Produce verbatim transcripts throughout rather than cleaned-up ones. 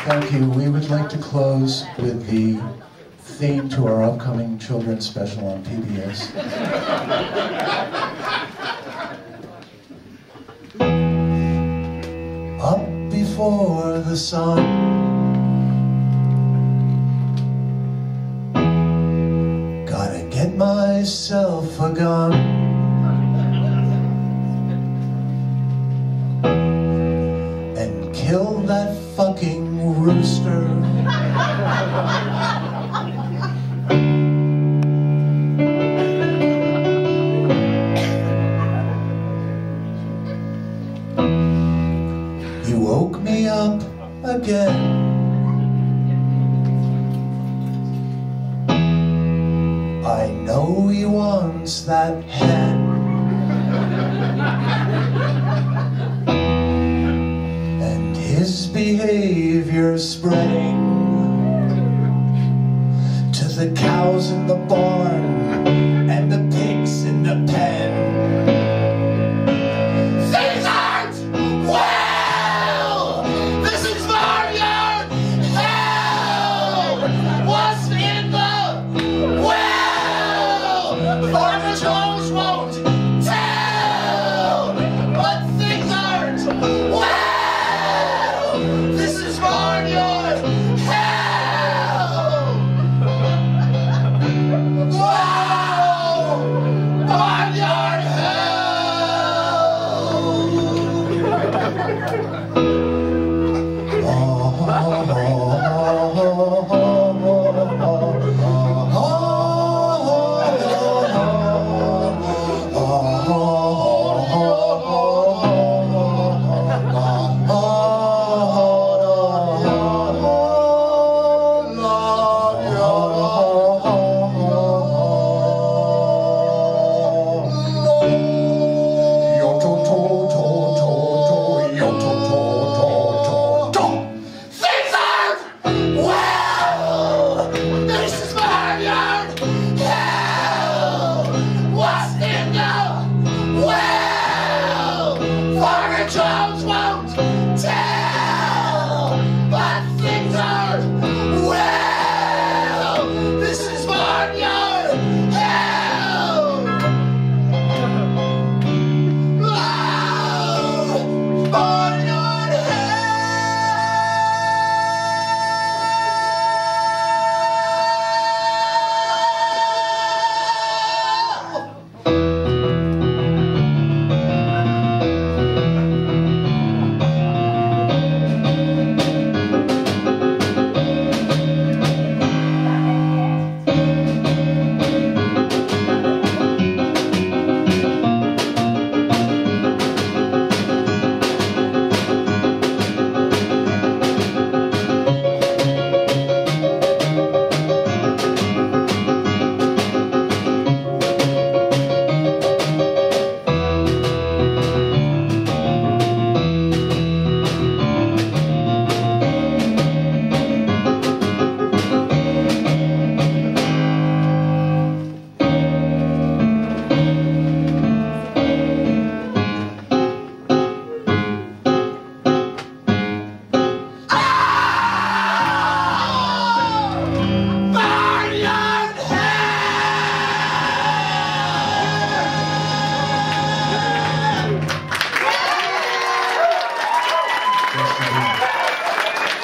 Thank you. We would like to close with the theme to our upcoming children's special on P B S. Up before the sun, gotta get myself a gun, and kill that fucking rooster. You woke me up again. I know he wants that hen, and his behavior spreading to the cows in the barn and the pigs in the pen. Things aren't well! This is Barnyard! Hell! What's in the well? Farmer Jones won't tell, but things aren't well! This is Barnyard! Hell! Wow! Barnyard Jones won't tell, but things aren't well. This is Barnyard Hell. Oh, Barnyard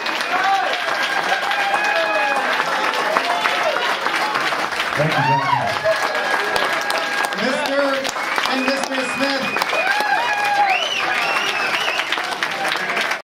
Thank you, thank you.